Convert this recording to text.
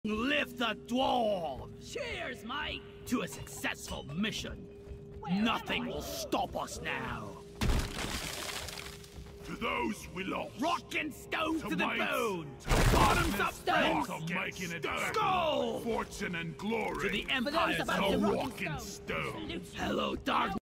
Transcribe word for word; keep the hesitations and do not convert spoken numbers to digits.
Lift the dwarves! Cheers, mate! To a successful mission. Where Nothing will stop us now. To those we lost. Rock and stones to, to the mates, bone. To Bottoms up, stones. Of making it Skull. Fortune and glory. To the empire. The rock and stone. Hello, dark.